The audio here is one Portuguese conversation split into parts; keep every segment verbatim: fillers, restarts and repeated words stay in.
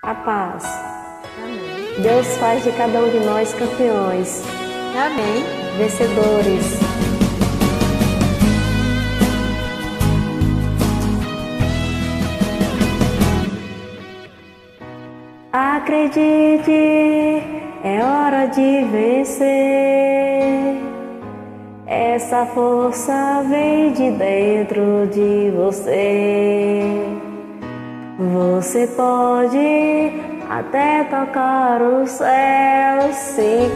a paz. Amém. Deus faz de cada um de nós campeões, Amém. vencedores. Acredite, é hora de vencer. Essa força vem de dentro de você. Você pode até tocar o céu se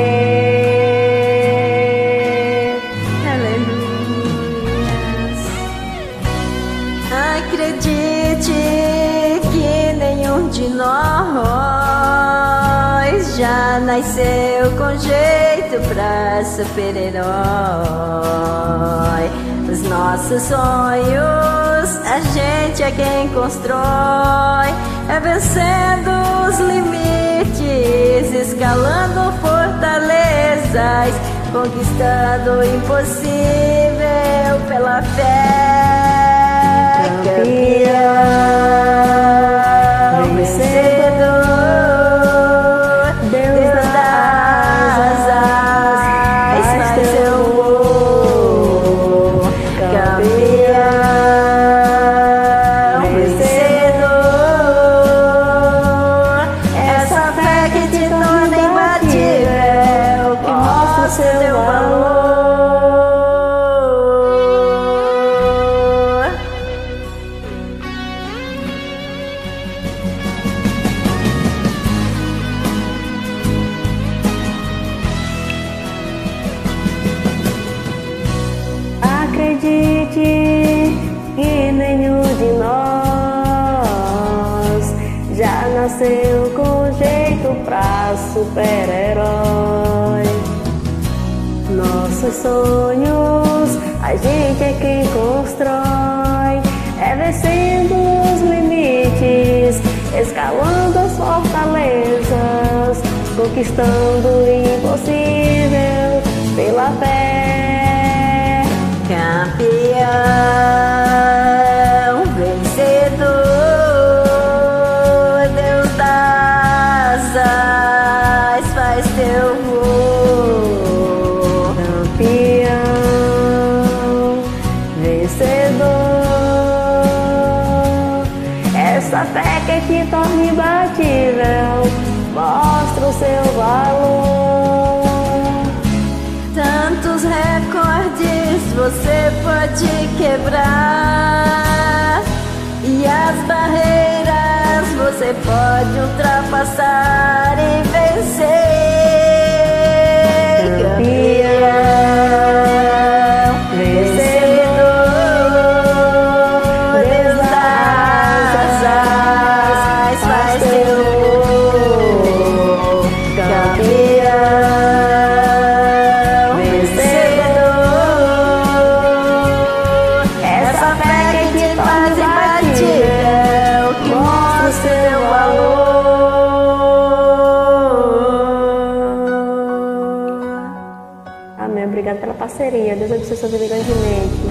crer. Aleluia. Acredite que nenhum de nós já nasceu com jeito pra super-herói. Os nossos sonhos a gente é quem constrói, é vencendo os limites, escalando fortalezas, conquistando o impossível pela fé. Campeão, vencedor, Deus das asas, faz teu voo. Campeão, vencedor, essa fé que te torna imbatível, que mostra o seu valor. Acredite que nenhum de nós já nasceu com jeito pra super-herói. Nossos sonhos a gente é quem constrói, é vencendo os limites, escalando as fortalezas, conquistando o impossível pela fé. Campeão, vencedor, Deus das asas, faz teu voo. Campeão, vencedor, essa fé que te torna imbatível, mostra o seu valor. Tantos recordes você pode quebrar, e as barreiras você pode ultrapassar e vencer. Campeão, vencedor, Deus das asas, faz teu voo. Campeão, vencedor, essa fé que te faz imbatível, que mostra o seu valor. Amém. Obrigada pela parceria. Deus abençoe sua vida grandemente.